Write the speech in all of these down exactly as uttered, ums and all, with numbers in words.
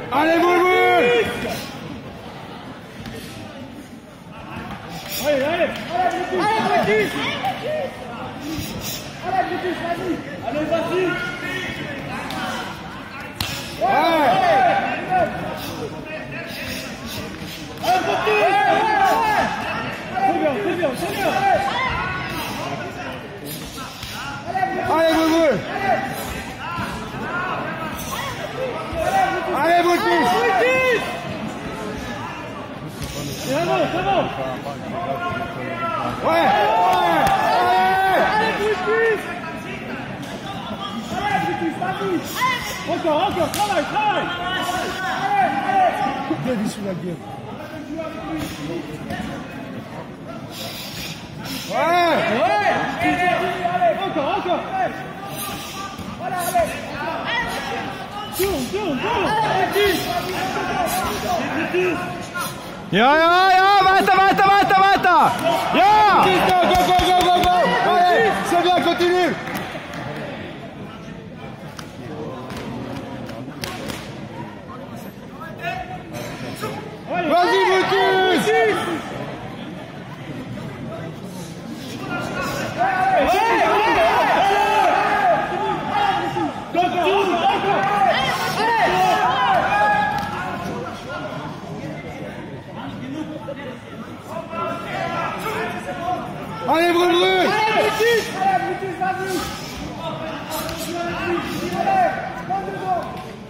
Allez, Boulboul! Allez, allez! Allez, Brutus! Allez, Brutus, vas-y! Allez, vas-y! Ouais! Allez, Brutus! C'est bien, c'est bien, c'est bien! Allez, Boulboul! Allez, Brutus! C'est bon, c'est bon! Ouais! Ouais! Allez, Brutus! Allez, Brutus, vas-y! Encore, encore, travaille, travaille! Allez, allez! Bien vu sous la gueule. Ouais! Ouais! Allez, encore, encore! Voilà, allez! Tourne, tourne, tourne! Brutus! Brutus! Ja, ja, ja, weiter, weiter, weiter, weiter! Ja! Go, go, go, go, go, go! Allez, c'est bien, continue! Vas-y, Brutus! Allez, Brûle Brûle! Allez, Brutus! Allez, Brutus, vas-y! Allez, prends dedans!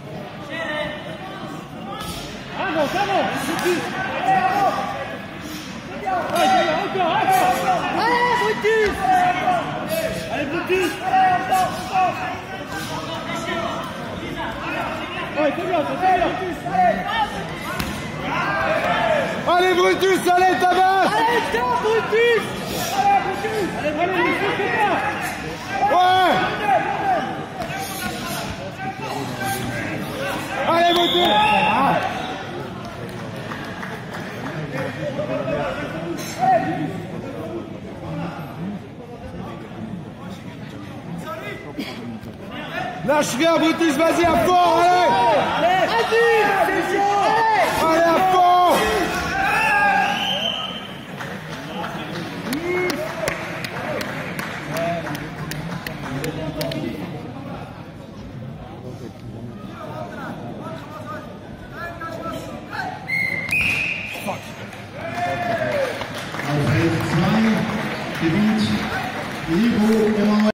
Avance, avance! Brutus! Allez, avance! C'est bien! Allez, c'est bien, encore, encore! Allez, Brutus! Allez, Brutus! Allez, encore, encore! Ouais, c'est bien, c'est bien! Brutus, allez! Allez, Brutus, allez, tabasse! Allez, tiens, Brutus! Allez, Brutus! Allez, allez, Brutus, c'est bien! Ouais! Allez, Brutus! Ah. Lâche rien, Brutus, vas-y, à fond, allez! Vas-y! C'est chaud! Allez, à fond! Auf Feld zwei gewinnt Diego